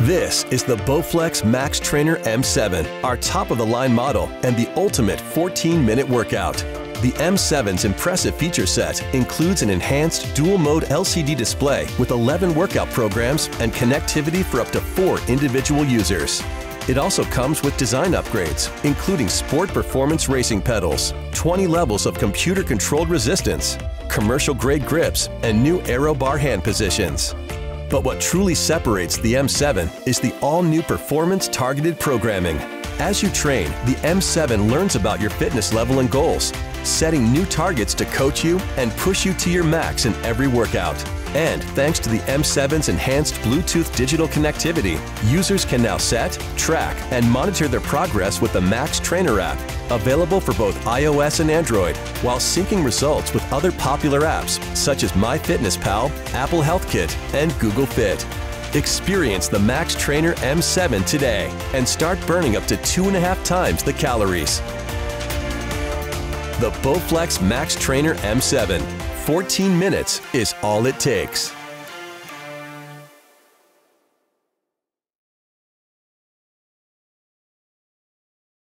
This is the Bowflex Max Trainer M7, our top-of-the-line model and the ultimate 14-minute workout. The M7's impressive feature set includes an enhanced dual-mode LCD display with 11 workout programs and connectivity for up to 4 individual users. It also comes with design upgrades, including sport performance racing pedals, 20 levels of computer-controlled resistance, commercial-grade grips, and new aero bar hand positions. But what truly separates the M7 is the all-new performance-targeted programming. As you train, the M7 learns about your fitness level and goals, setting new targets to coach you and push you to your max in every workout. And thanks to the M7's enhanced Bluetooth digital connectivity, users can now set, track, and monitor their progress with the Max Trainer app, available for both iOS and Android, while syncing results with other popular apps such as MyFitnessPal, Apple Health Kit, and Google Fit. Experience the Max Trainer M7 today and start burning up to 2.5 times the calories. The Bowflex Max Trainer M7. 14 minutes is all it takes.